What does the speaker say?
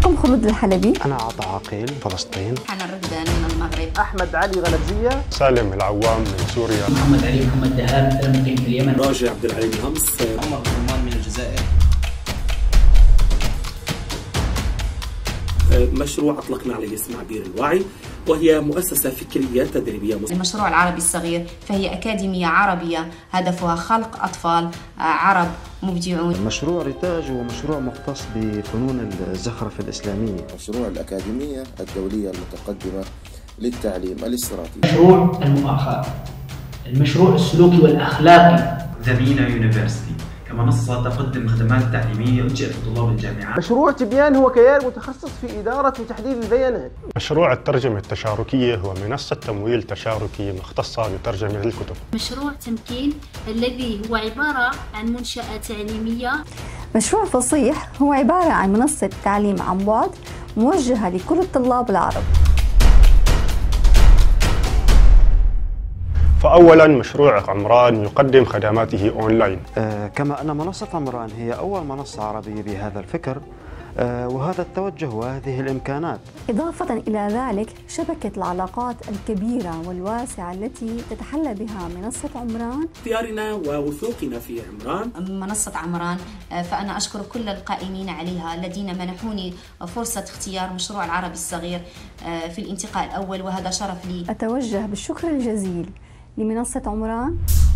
معكم خلود الحلبي. أنا عطا عقيل فلسطين. حنا الردان من المغرب. أحمد علي غلبزية. سالم العوام من سوريا. محمد علي محمد دهاب مثلا مقيم في اليمن. راجع عبد العليم الهمس. عمر سلمان من الجزائر. مشروع أطلقنا عليه اسم عبير الوعي، وهي مؤسسة فكرية تدريبية. المشروع العربي الصغير فهي أكاديمية عربية هدفها خلق أطفال عرب مبدعون. مشروع ريتاج هو مشروع مختص بفنون الزخرفة الإسلامية. مشروع الأكاديمية الدولية المتقدمة للتعليم الاستراتيجي. مشروع المؤاخاة، المشروع السلوكي والأخلاقي. زمينا يونيفرسيتي كمنصة تقدم خدمات تعليمية وتجهز طلاب الجامعات. مشروع تبيان هو كيان متخصص في إدارة وتحليل البيانات. مشروع الترجمة التشاركية هو منصة تمويل تشاركي مختصة بترجمة الكتب. مشروع تمكين الذي هو عبارة عن منشأة تعليمية. مشروع فصيح هو عبارة عن منصة تعليم عن بعد موجهة لكل الطلاب العرب. فأولا مشروع عمران يقدم خدماته أونلاين. كما أن منصة عمران هي أول منصة عربية بهذا الفكر وهذا التوجه وهذه الإمكانات. إضافة إلى ذلك شبكة العلاقات الكبيرة والواسعة التي تتحلى بها منصة عمران. اختيارنا ووثوقنا في عمران. منصة عمران فأنا أشكر كل القائمين عليها الذين منحوني فرصة اختيار مشروع العربي الصغير في الانتقاء الأول، وهذا شرف لي. أتوجه بالشكر الجزيل لمنصة عمران